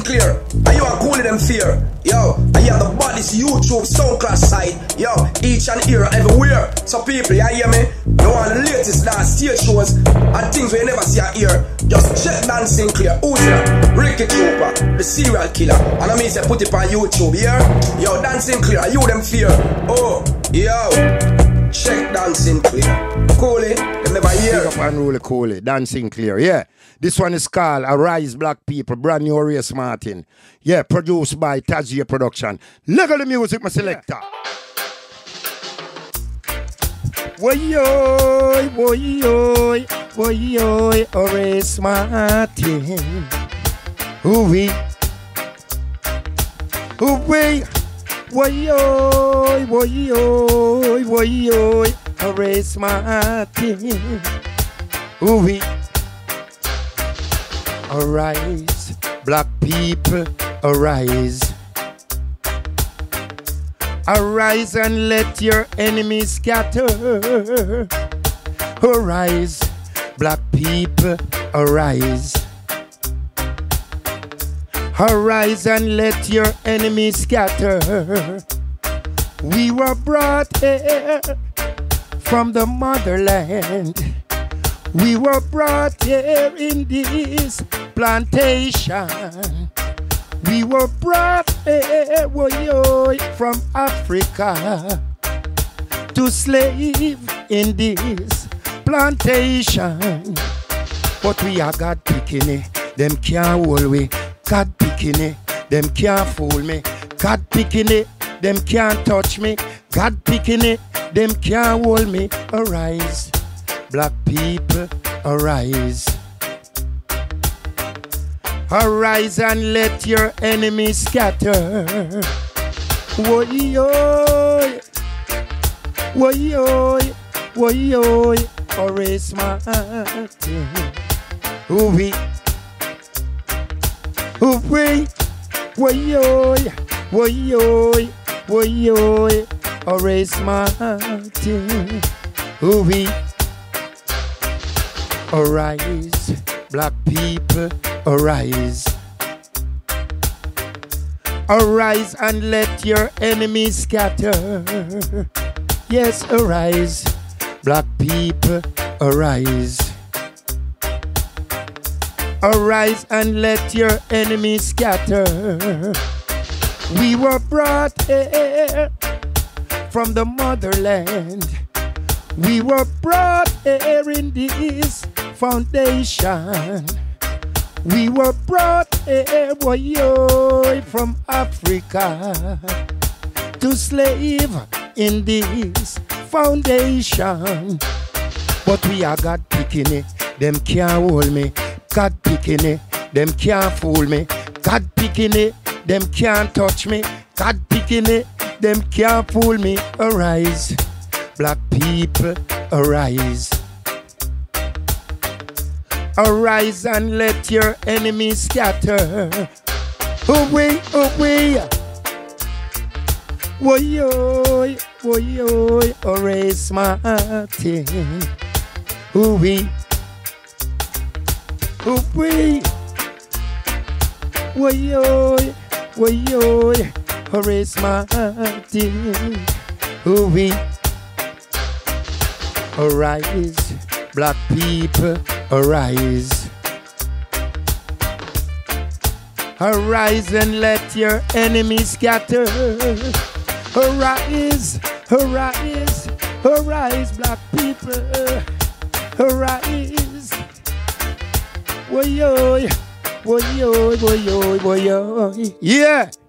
Sinclair, are you a coolie them fear? Yo, I have the body's YouTube SoundCloud site. Yo, each and here everywhere. So people, you hear me? You want the latest dance stage shows and things we never see out here. Just check Dan Sinclair, who's that? Ricky Trooper, the serial killer. And I mean say put it on YouTube, yeah? Yo, Dan Sinclair, you them fear? Oh, yo, check Dan Sinclair. Coolie, them never hear. Pick up and roll Coolie, Dan Sinclair, yeah. This one is called Arise Black People, brand new Race Martin. Yeah, produced by Tazia Production. Look at the music, my selector. Woy-yoy, woy-yoy, woy-yoy, Race Martin. Ooh-wee, ooh-wee, woy-yoy, woy-yoy, woy-yoy, Race Martin. Ooh-wee. Arise, black people, arise. Arise and let your enemies scatter. Arise, black people, arise. Arise and let your enemies scatter. We were brought here from the motherland. We were brought here in this plantation. We were brought here from Africa to slave in this plantation. But we are God picking it, them can't hold we. God picking it, them can't fool me. God picking it, them can't touch me. God picking it, them can't hold me. Arise. Black people, arise. Arise and let your enemies scatter. Woy-yoy, woy-yoy, woy-yoy, Race Martin. Ooh-wee, ooh-wee, woy-yoy, woy-yoy, woy-yoy, Race Martin. Ooh-wee. Arise, black people, arise. Arise and let your enemies scatter. Yes, arise, black people, arise. Arise and let your enemies scatter. We were brought here from the motherland. We were brought here in this foundation. We were brought here from Africa to slave in this foundation. But we are God picking it, them can't hold me. God picking it, them can't fool me. God picking it, them can't touch me. God picking it, them can't fool me. Arise, black people, arise. Arise and let your enemies scatter. Away, away. Woy-yoy, woy-yoy, Race Martin. Ooh-wee, ooh-wee. Woy-yoy, woy-yoy, Race Martin. Ooh-wee. Arise, black people, arise. Arise and let your enemies scatter. Arise, arise, arise, black people, arise. Woy-yoy, woy-yoy, woy-yoy, woy-yoy. Yeah.